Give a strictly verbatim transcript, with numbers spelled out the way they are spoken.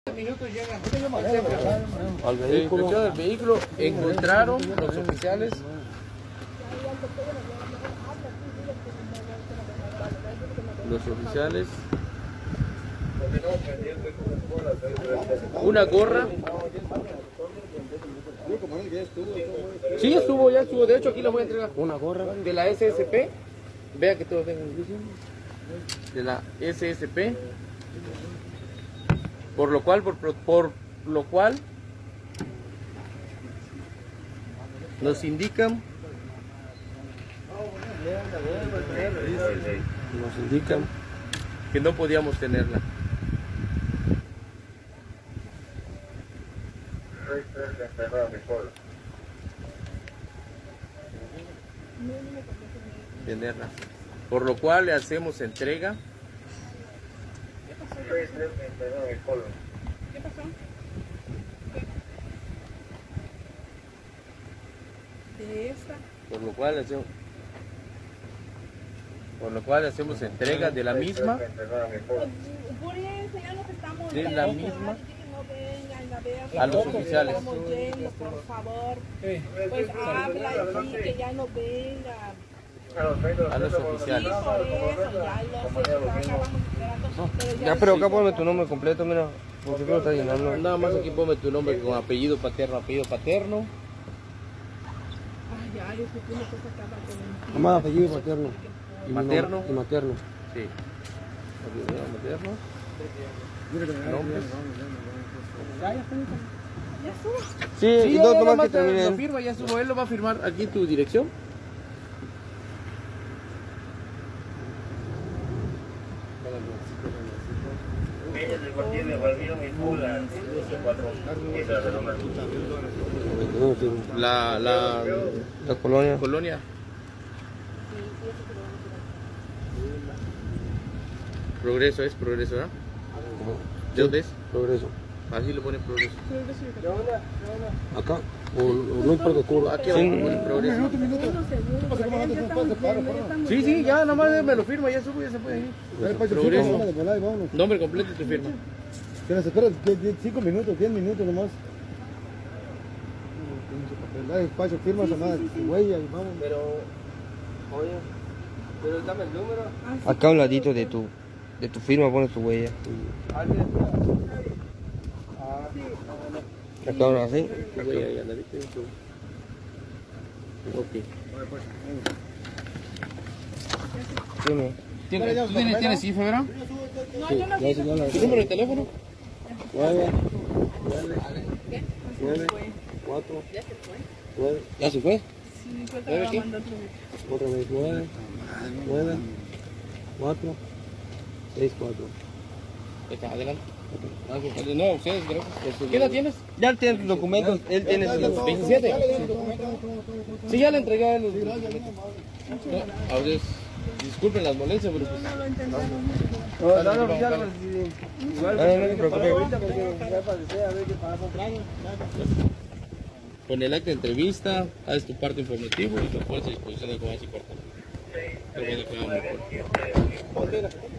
Al vehículo. del vehículo encontraron los oficiales los oficiales una gorra. Sí, ya estuvo, ya estuvo. De hecho, aquí la voy a entregar. Una gorra. De la S S P. Vea que todo tengo de la S S P. Por lo cual, por, por lo cual nos indican nos indican que no podíamos tenerla. Tenerla. Por lo cual le hacemos entrega. ¿Qué pasó? De esta. Por lo cual le hacemos por lo cual le hacemos entrega de la misma. Por eso ya nos estamos De la misma. A los oficiales. Yendo, por favor, pues habla y que ya no vengan. A los oficiales. Sí, por eso, ya lo sé, acá vamos esperando, pero Ya, pero acá ponme tu nombre completo, mira. Porque no está llenando. Nada más aquí ponme tu nombre con apellido paterno, apellido paterno. Ay, ya, es que tú no puedes acabar con el Nomás apellido paterno. Y Materno. Y materno. Sí. Apellido materno. Nombres. Ya estuvo. Sí, Sí, y ya, dos ya, nomás nomás que te- lo terminen. firma, ya estuvo. Él lo va a firmar aquí en tu dirección. La, la La colonia. colonia. Progreso es progreso, ¿verdad? ¿De dónde es? Progreso. Así lo pone progreso. Acá. O, o no importa culo. Aquí abajo pone progreso. Sí, sí, ya nomás me lo firma, ya subo, ya se puede ir. Progreso. Nombre completo y tu firma. Que nos espera cinco minutos, diez minutos nomás. Da espacio, firma esa madre, huella y vamos. Pero, oye, pero dame el número. Acá a un ladito de tu, de tu firma pones tu huella. Acá ahora así. Huella ahí, anda, ¿viste? Ok. Sí, no. ¿Tienes, ¿Tú tienes, tienes cifra, verdad? No, yo no Ya, sí, ya la- ¿Tu número de teléfono? Nueve, nueve, cuatro, nueve. ¿Ya se fue? Sí, creo que ¿Nueve la qué? mandó otra vez. Otra vez, nueve, nueve, cuatro, seis, cuatro. Está, adelante. No, ustedes, gracias. ¿Qué edad tienes? Ya él tiene tus documentos, él tiene sus... veintisiete. Sí, ya le entregué a él los documentos. No, a ustedes, disculpen las molestias, pero pues... No lo entendemos. No, no, no, ya lo recibí. Igual, no, no se preocupe. Con el acta de entrevista, haces tu parte informativo y lo pones a disposición de cómo vas a cortar. Te voy a declarar un reporte.